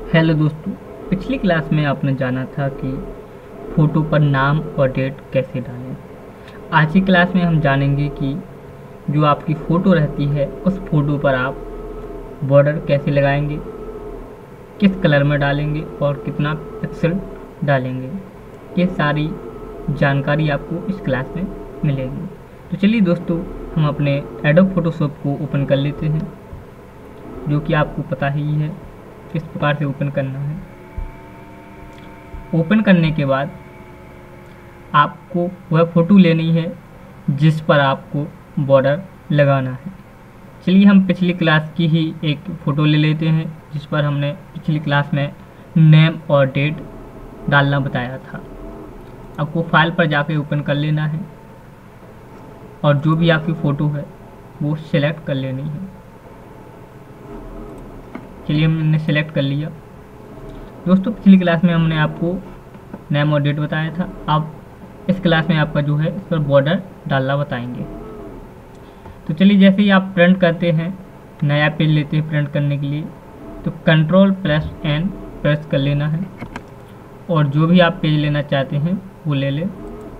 Hello दोस्तों, पिछली class में आपने जाना था कि फ़ोटो पर नाम और डेट कैसे डालें। आज की क्लास में हम जानेंगे कि जो आपकी फ़ोटो रहती है उस फ़ोटो पर आप बॉर्डर कैसे लगाएंगे, किस कलर में डालेंगे और कितना पिक्सल डालेंगे। ये सारी जानकारी आपको इस क्लास में मिलेगी। तो चलिए दोस्तों, हम अपने एडोब फोटोशॉप को ओपन कर लेते हैं, जो कि आपको पता ही है किस प्रकार से ओपन करना है। ओपन करने के बाद आपको वह फ़ोटो लेनी है जिस पर आपको बॉर्डर लगाना है। चलिए हम पिछली क्लास की ही एक फ़ोटो ले लेते हैं जिस पर हमने पिछली क्लास में नेम और डेट डालना बताया था। आपको फाइल पर जाके ओपन कर लेना है और जो भी आपकी फ़ोटो है वो सिलेक्ट कर लेनी है। चलिए हमने सेलेक्ट कर लिया। दोस्तों, पिछली क्लास में हमने आपको नेम और डेट बताया था। अब इस क्लास में आपका जो है इस पर बॉर्डर डालना बताएंगे। तो चलिए, जैसे ही आप प्रिंट करते हैं, नया पेज लेते हैं प्रिंट करने के लिए, तो Ctrl+N प्रेस कर लेना है और जो भी आप पेज लेना चाहते हैं वो ले लें।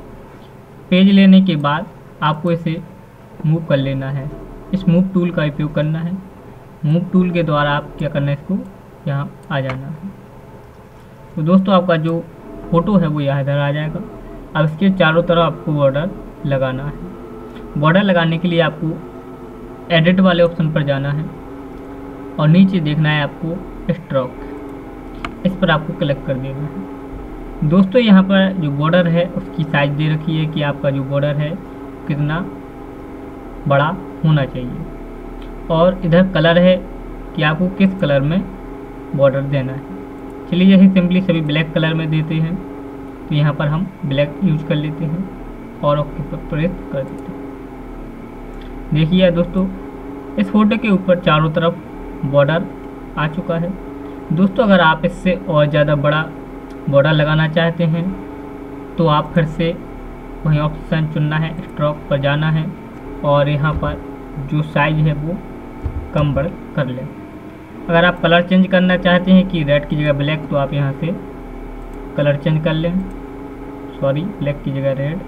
पेज लेने के बाद आपको इसे मूव कर लेना है। इस मूव टूल का उपयोग करना है। मूव टूल के द्वारा आप क्या करना है, इसको यहाँ आ जाना है। तो दोस्तों, आपका जो फ़ोटो है वो यहाँ इधर आ जाएगा। अब इसके चारों तरफ आपको बॉर्डर लगाना है। बॉर्डर लगाने के लिए आपको एडिट वाले ऑप्शन पर जाना है और नीचे देखना है आपको स्ट्रोक। इस पर आपको क्लिक कर देना है। दोस्तों, यहाँ पर जो बॉर्डर है उसकी साइज दे रखी है कि आपका जो बॉर्डर है कितना बड़ा होना चाहिए, और इधर कलर है कि आपको किस कलर में बॉर्डर देना है। चलिए, जैसे सिंपली सभी ब्लैक कलर में देते हैं, तो यहाँ पर हम ब्लैक यूज कर लेते हैं और ओके पर प्रेस कर देते हैं। देखिए दोस्तों, इस फोटो के ऊपर चारों तरफ बॉर्डर आ चुका है। दोस्तों, अगर आप इससे और ज़्यादा बड़ा बॉर्डर लगाना चाहते हैं तो आप फिर से वही ऑप्शन चुनना है, स्ट्रोक पर जाना है और यहाँ पर जो साइज है वो कम बढ़ कर लें। अगर आप कलर चेंज करना चाहते हैं कि रेड की जगह ब्लैक, तो आप यहाँ से कलर चेंज कर लें, ब्लैक की जगह रेड।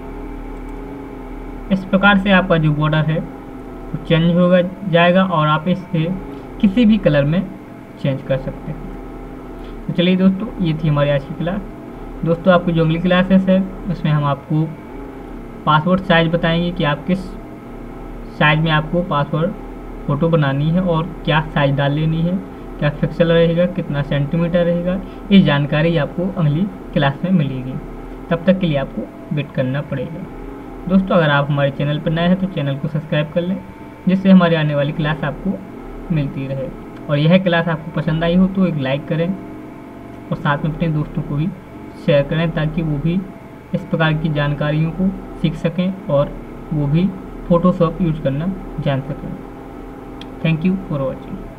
इस प्रकार से आपका जो बॉर्डर है वो चेंज हो जाएगा और आप इसे किसी भी कलर में चेंज कर सकते हैं। तो चलिए दोस्तों, ये थी हमारी आज की क्लास। दोस्तों, आपकी जो अगली क्लासेस है उसमें हम आपको पासवर्ड साइज बताएंगे कि आप किस साइज में आपको पासवर्ड फ़ोटो बनानी है और क्या साइज डाल लेनी है, क्या पिक्सल रहेगा, कितना सेंटीमीटर रहेगा। ये जानकारी आपको अगली क्लास में मिलेगी। तब तक के लिए आपको वेट करना पड़ेगा। दोस्तों, अगर आप हमारे चैनल पर नए हैं तो चैनल को सब्सक्राइब कर लें, जिससे हमारी आने वाली क्लास आपको मिलती रहे। और यह क्लास आपको पसंद आई हो तो एक लाइक करें और साथ में अपने दोस्तों को भी शेयर करें, ताकि वो भी इस प्रकार की जानकारियों को सीख सकें और वो भी फ़ोटोशॉप यूज करना जान सकें। Thank you for watching.